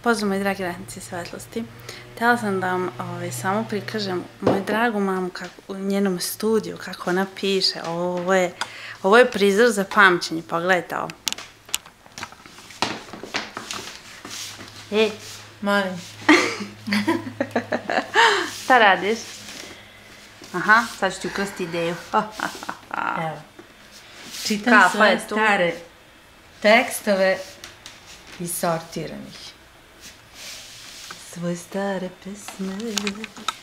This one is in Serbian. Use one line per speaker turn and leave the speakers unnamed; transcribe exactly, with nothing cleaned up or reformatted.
Pozdrav moji dragi radnici svetlosti. Htjela sam da vam ovaj, samo prikažem moju dragu mamu kako, u njenom studiju, kako ona piše. Ovo je, ovo je prizor za pamćenje, pogledajte ovo. E,
Molim.
šta radiš? Aha, sad ću ti ukrsti ideju.
Evo. Čitam svoje stare tekstove i sortiram ih.
Svoje stare pesme.